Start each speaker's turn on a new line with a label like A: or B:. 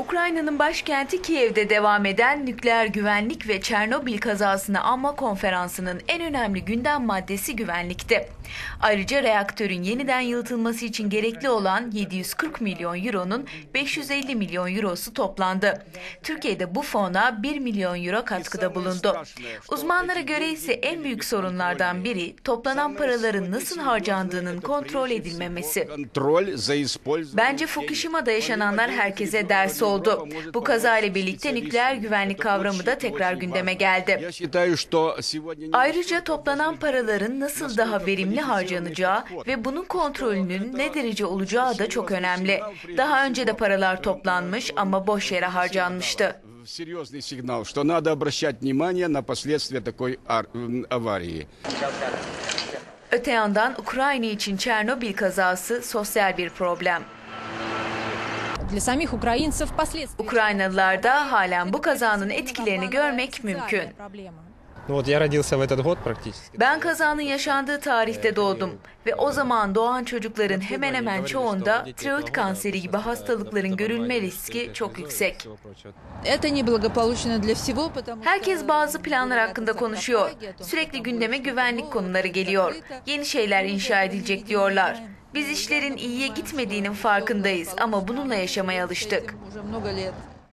A: Ukrayna'nın başkenti Kiev'de devam eden nükleer güvenlik ve Çernobil kazasını anma konferansının en önemli gündem maddesi güvenlikti. Ayrıca reaktörün yeniden yalıtılması için gerekli olan 740 milyon euronun 550 milyon eurosu toplandı. Türkiye'de bu fona 1 milyon euro katkıda bulundu. Uzmanlara göre ise en büyük sorunlardan biri toplanan paraların nasıl harcandığının kontrol edilmemesi. Bence Fukushima'da yaşananlar herkese ders oldu. Bu kazayla birlikte nükleer güvenlik kavramı da tekrar gündeme geldi. Ayrıca toplanan paraların nasıl daha verimli harcanacağı ve bunun kontrolünün ne derece olacağı da çok önemli. Daha önce de paralar toplanmış ama boş yere harcanmıştı.
B: Серьезный сигнал, что надо обращать внимание на последствия такой аварии.
A: Öte yandan Ukrayna için Çernobil kazası sosyal bir problem. Ukraynalılarda halen bu kazanın etkilerini görmek mümkün. Ben kazanın yaşandığı tarihte doğdum ve o zaman doğan çocukların hemen hemen çoğunda tiroid kanseri gibi hastalıkların görülme riski çok yüksek. Herkes bazı planlar hakkında konuşuyor. Sürekli gündeme güvenlik konuları geliyor. Yeni şeyler inşa edilecek diyorlar. Biz işlerin iyiye gitmediğinin farkındayız ama bununla yaşamaya alıştık.